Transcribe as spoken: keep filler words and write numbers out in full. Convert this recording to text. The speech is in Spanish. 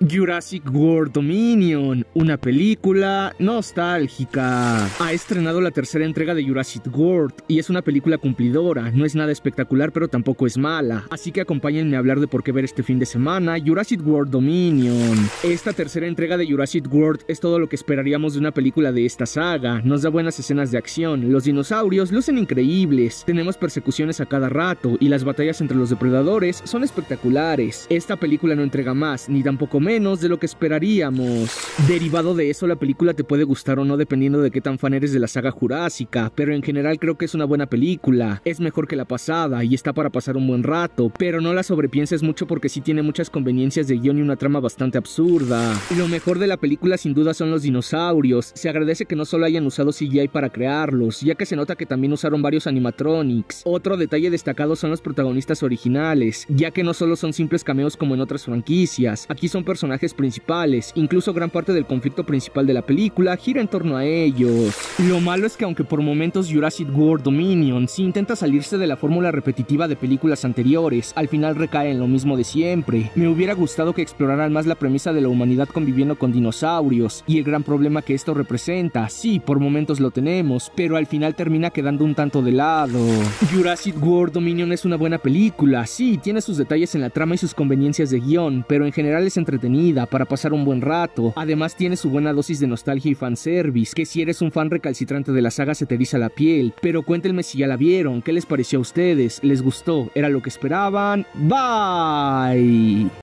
Jurassic World Dominion, una película nostálgica. Ha estrenado la tercera entrega de Jurassic World y es una película cumplidora, no es nada espectacular pero tampoco es mala, así que acompáñenme a hablar de por qué ver este fin de semana Jurassic World Dominion. Esta tercera entrega de Jurassic World es todo lo que esperaríamos de una película de esta saga, nos da buenas escenas de acción, los dinosaurios lucen increíbles, tenemos persecuciones a cada rato y las batallas entre los depredadores son espectaculares. Esta película no entrega más, ni tampoco menos de lo que esperaríamos. Derivado de eso, la película te puede gustar o no dependiendo de qué tan fan eres de la saga jurásica, pero en general creo que es una buena película. Es mejor que la pasada y está para pasar un buen rato, pero no la sobrepienses mucho porque sí tiene muchas conveniencias de guión y una trama bastante absurda. Lo mejor de la película sin duda son los dinosaurios. Se agradece que no solo hayan usado C G I para crearlos, ya que se nota que también usaron varios animatronics. Otro detalle destacado son los protagonistas originales, ya que no solo son simples cameos como en otras franquicias, aquí son personajes principales, incluso gran parte del conflicto principal de la película gira en torno a ellos. Lo malo es que aunque por momentos Jurassic World Dominion sí intenta salirse de la fórmula repetitiva de películas anteriores, al final recae en lo mismo de siempre. Me hubiera gustado que exploraran más la premisa de la humanidad conviviendo con dinosaurios y el gran problema que esto representa. Sí, por momentos lo tenemos, pero al final termina quedando un tanto de lado. Jurassic World Dominion es una buena película, sí, tiene sus detalles en la trama y sus conveniencias de guión, pero en general es entretenida para pasar un buen rato. Además tiene su buena dosis de nostalgia y fanservice, que si eres un fan recalcitrante de la saga se te eriza la piel. Pero cuéntenme si ya la vieron, ¿qué les pareció a ustedes? ¿Les gustó? ¿Era lo que esperaban? Bye.